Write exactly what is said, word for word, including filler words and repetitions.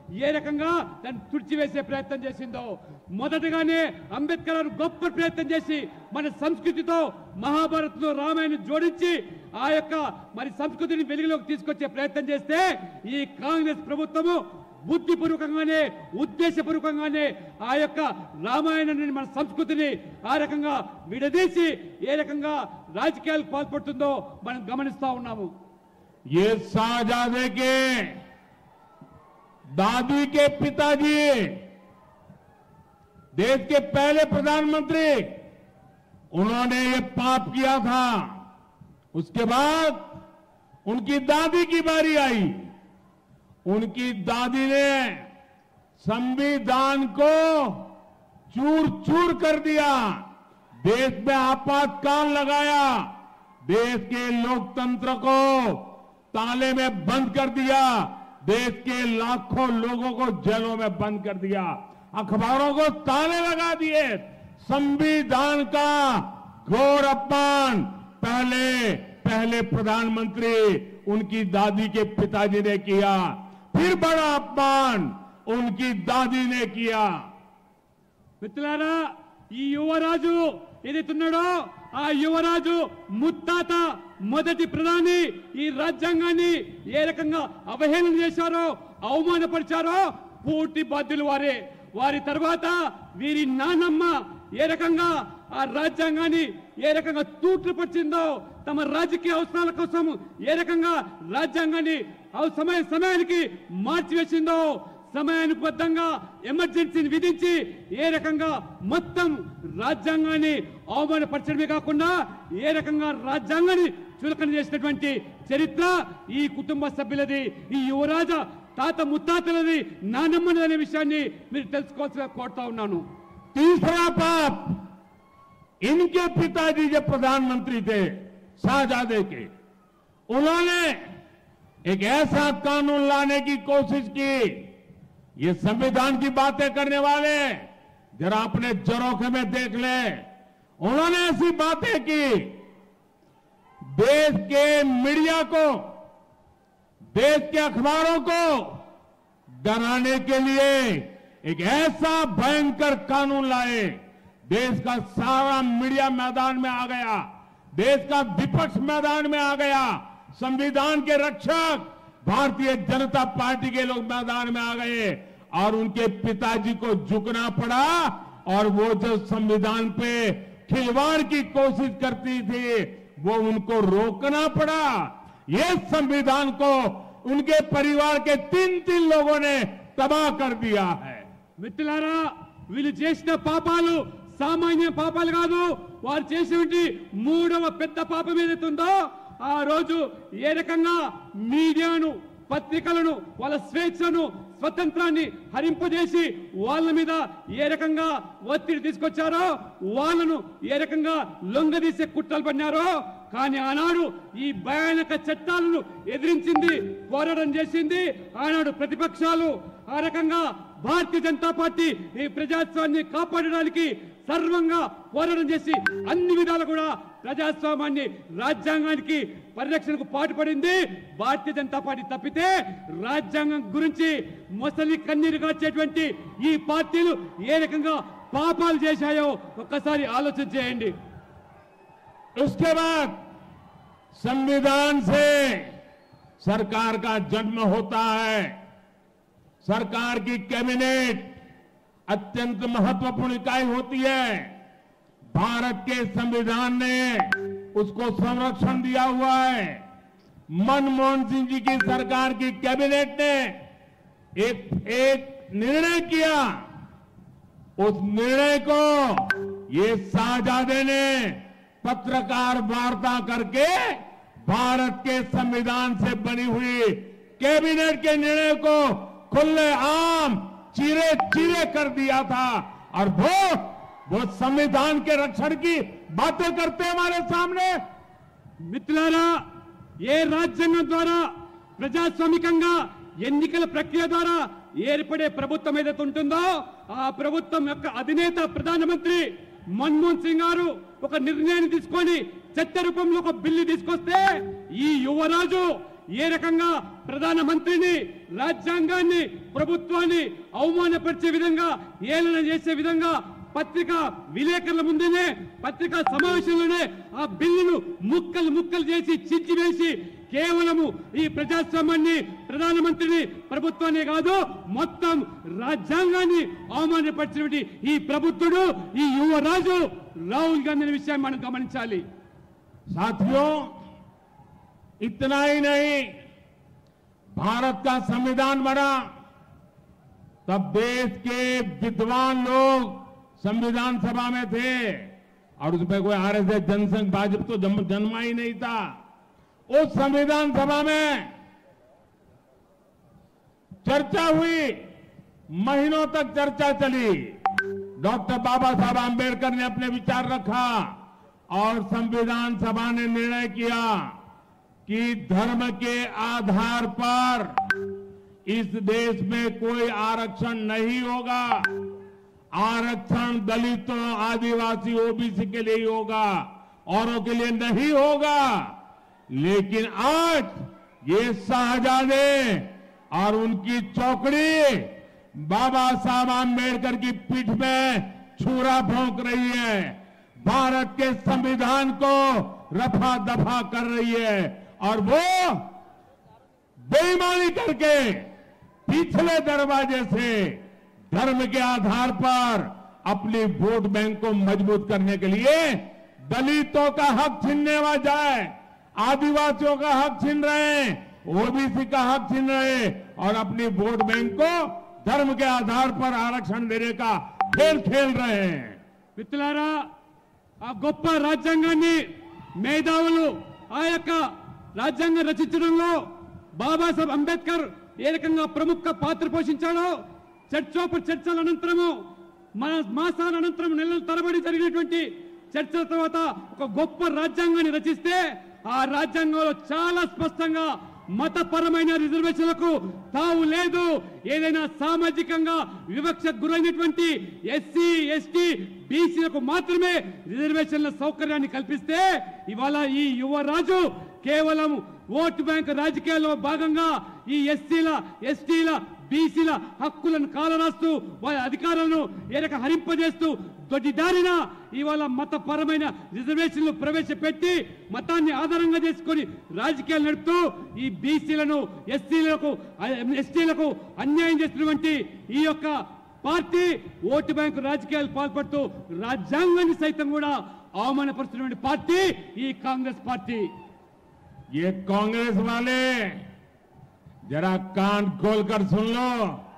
ఏ రకంగా దాన్ని తుడిచివేసే ప్రయత్నం చేసిందో, మొదటగానే అంబేద్కర్ గొప్ప ప్రయత్నం చేసి మన సంస్కృతితో మహాభారత్లో రామాయణం జోడించి ఆ యొక్క మరి సంస్కృతిని వెలుగులోకి తీసుకొచ్చే ప్రయత్నం చేస్తే ఈ కాంగ్రెస్ ప్రభుత్వము బుద్ధిపూర్వకంగానే ఉద్దేశపూర్వకంగానే ఆ యొక్క రామాయణాన్ని మన సంస్కృతిని ఆ రకంగా విడదీసి ఏ రకంగా రాజకీయాలకు పాల్పడుతుందో మనం గమనిస్తా ఉన్నాము। ये शाहजादे के दादी के पिताजी देश के पहले प्रधानमंत्री, उन्होंने ये पाप किया था। उसके बाद उनकी दादी की बारी आई। उनकी दादी ने संविधान को चूर चूर कर दिया, देश में आपातकाल लगाया, देश के लोकतंत्र को ताले में बंद कर दिया, देश के लाखों लोगों को जेलों में बंद कर दिया, अखबारों को ताले लगा दिए। संविधान का घोर अपमान पहले पहले प्रधानमंत्री उनकी दादी के पिताजी ने किया, फिर बड़ा अपमान उनकी दादी ने किया। మిత్రులారా, ఈ యువరాజు ఏదైతున్నాడో ఆ యువరాజు ముత్తాత మొదటి ప్రధాని ఈ రాజ్యాంగాన్ని ఏ రకంగా అవహేళన చేశారో, అవమానపరిచారో పూర్తి బాధ్యులు వారే। వారి తర్వాత వీరి నానమ్మ ఏ రకంగా ఆ రాజ్యాంగాన్ని ఏ రకంగా తూట్లు పట్టిందో, తమ రాజకీయ అవసరాల కోసం ఏ రకంగా రాజ్యాంగాన్ని సమయ సమయానికి మార్చివేసిందో, సమయానుబద్ధంగా ఎమర్జెన్సీని విధించి ఏ రకంగా మొత్తం రాజ్యాంగాన్ని అవమానపరచడమే కాకుండా ఏ రకంగా రాజ్యాంగాన్ని చులకన చేసినటువంటి చరిత్ర ఈ కుటుంబ సభ్యులది, ఈ యువరాజ తాత ముత్తాతలది, నానమ్మది అనే విషయాన్ని మీరు తెలుసుకోవాల్సిన కోరుతా ఉన్నాను। तीसरा पाप, इनके पिताजी जब प्रधानमंत्री थे शाहजादे के, उन्होंने एक ऐसा कानून लाने की कोशिश की। ये संविधान की बातें करने वाले जरा अपने जरोखे में देख ले, उन्होंने ऐसी बातें की, देश के मीडिया को, देश के अखबारों को डराने के लिए एक ऐसा भयंकर कानून लाए। देश का सारा मीडिया मैदान में आ गया, देश का विपक्ष मैदान में आ गया, संविधान के रक्षक भारतीय जनता पार्टी के लोग मैदान में आ गए और उनके पिताजी को झुकना पड़ा। और वो जो संविधान पे खिलवाड़ की कोशिश करती थी वो उनको रोकना पड़ा। ये संविधान को उनके परिवार के तीन तीन लोगों ने तबाह कर दिया है। మిత్రులారా, వీళ్ళు చేసిన పాపాలు సామాన్య పాపాలు కాదు, వారు చేసినటువంటి మూడవ పెద్ద పాపం ఏదైతుందో ఆ రోజు ఏ రకంగా మీడియాను, పత్రికలను, వాళ్ళ స్వేచ్ఛను, స్వతంత్రాన్ని హరింపజేసి వాళ్ళ మీద ఏ రకంగా ఒత్తిడి తీసుకొచ్చారో, వాళ్ళను ఏ రకంగా లొంగదీసే కుట్రలు పన్నారో, కానీ ఆనాడు ఈ భయానక చట్టాలను ఎదిరించింది, పోరాటం చేసింది ఆనాడు ప్రతిపక్షాలు। ఆ రకంగా భారతీయ జనతా పార్టీ ఈ ప్రజాస్వామ్యాన్ని కాపాడడానికి సర్వంగా పోరాటం చేసి అన్ని విధాలు కూడా ప్రజాస్వామ్యాన్ని, రాజ్యాంగానికి పరిరక్షణకు పాటుపడింది భారతీయ జనతా పార్టీ తప్పితే రాజ్యాంగం గురించి మొసలి కన్నీరు గార్చేటువంటి ఈ పార్టీలు ఏ రకంగా పాపాలు చేశాయో ఒక్కసారి ఆలోచన చేయండి। उसके बाद संविधान से सरकार का जन्म होता है। सरकार की कैबिनेट अत्यंत महत्वपूर्ण इकाई होती है। भारत के संविधान ने उसको संरक्षण दिया हुआ है। मनमोहन सिंह जी की सरकार की कैबिनेट ने एक एक निर्णय किया, उस निर्णय को ये शाहजादे ने पत्रकार वार्ता करके भारत के संविधान से बनी हुई कैबिनेट के निर्णय को खुले आम चीरे चीरे कर दिया था। और वो वो संविधान के रक्षण की बातें करते हमारे सामने। మిత్రులారా, ఏ రాజ్యాంగం ద్వారా ప్రజాస్వామికంగా ఎన్నికల ప్రక్రియ ద్వారా ఏర్పడే ప్రభుత్వం ఏదైతే ఉంటుందో ఆ ప్రభుత్వం యొక్క అధినేత ప్రధానమంత్రి మన్మోహన్ సింగ్ గారు ఒక నిర్ణయాన్ని తీసుకొని చట్ట రూపంలో ఒక బిల్లు తీసుకొస్తే ఈ యువరాజు ఏ రకంగా ప్రధానమంత్రిని రాజ్యాంగాన్ని ప్రభుత్వాన్ని అవమానపరిచే విధంగా ఏలన చేసే విధంగా పత్రికా విలేకరుల ముందునే పత్రికా సమావేశంలోనే ఆ బిల్లును ముక్కలు ముక్కలు చేసి చించివేసి కేవలము ఈ ప్రజాస్వామ్యాన్ని ప్రధానమంత్రిని ప్రభుత్వాన్ని కాదు మొత్తం రాజ్యాంగాన్ని అవమానపరిచినటువంటి ఈ ప్రభుత్వుడు ఈ యువరాజు రాహుల్ గాంధీ అనే విషయాన్ని మనం గమనించాలి. साथियों, इतना ही नहीं, भारत का संविधान बना तब देश के विद्वान लोग संविधान सभा में थे और उसमें कोई आरएसएस जनसंघ भाजपा तो जन्म जन्मा ही नहीं था. उस संविधान सभा में चर्चा हुई, महीनों तक चर्चा चली. डॉक्टर बाबा साहब आंबेडकर ने अपने विचार रखा और संविधान सभा ने निर्णय किया कि धर्म के आधार पर इस देश में कोई आरक्षण नहीं होगा. आरक्षण दलितों, आदिवासी, ओबीसी के लिए ही होगा, औरों के लिए नहीं होगा. लेकिन आज ये शाहजादे और उनकी चौकड़ी बाबा साहब आंबेडकर की पीठ में छुरा भोंक रही है, भारत के संविधान को रफा दफा कर रही है और वो बेईमानी करके पिछले दरवाजे से धर्म के आधार पर अपनी वोट बैंक को मजबूत करने के लिए दलितों का हक छीनने वा जाए, आदिवासियों का हक छीन रहे हैं, ओबीसी का हक छीन रहे हैं और अपनी वोट बैंक को धर्म के आधार पर आरक्षण देने का खेल खेल रहे हैं. మిత్రులారా, ఆ గొప్ప రాజ్యాంగాన్ని మేధావులు ఆ యొక్క రాజ్యాంగం రచించడంలో బాబాసాహెబ్ అంబేద్కర్ ఏ రకంగా ప్రముఖ పాత్ర పోషించాడో చర్చోప చర్చల అనంతరము మన మాసాల అనంతరం నెలల తరబడి జరిగినటువంటి చర్చల తర్వాత ఒక గొప్ప రాజ్యాంగాన్ని రచిస్తే ఆ రాజ్యాంగంలో చాలా స్పష్టంగా మతపరమైన రిజర్వేషన్లకు తావు లేదు. ఏదైనా సామాజికంగా వివక్షకు గురైనటువంటి ఎస్సీ ఎస్టీ బీసీలకు మాత్రమే రిజర్వేషన్ల సౌకర్యాన్ని కల్పిస్తే ఇవాళ ఈ యువరాజు కేవలం ఓటు బ్యాంక్ రాజకీయాల్లో భాగంగా ఈ ఎస్సీల ఎస్టీల బీసీల హక్కులను కాలరాస్తూ వాళ్ళ అధికారాలను ఏ రకంగా హరింపజేస్తూ దొడ్డిదారిన ఇవాళ మతపరమైన రిజర్వేషన్లు ప్రవేశపెట్టి మతాన్ని ఆధారంగా చేసుకొని రాజకీయాలు నడుపుతూ ఈ బీసీలను ఎస్సీలకు ఎస్టీలకు అన్యాయం చేస్తున్నటువంటి ఈ యొక్క పార్టీ ఓటు బ్యాంకు రాజకీయాలు పాల్పడుతూ రాజ్యాంగాన్ని సైతం కూడా అవమానపరుస్తున్నటువంటి పార్టీ ఈ కాంగ్రెస్ పార్టీ. ये कांग्रेस वाले जरा कान खोलकर सुन लो.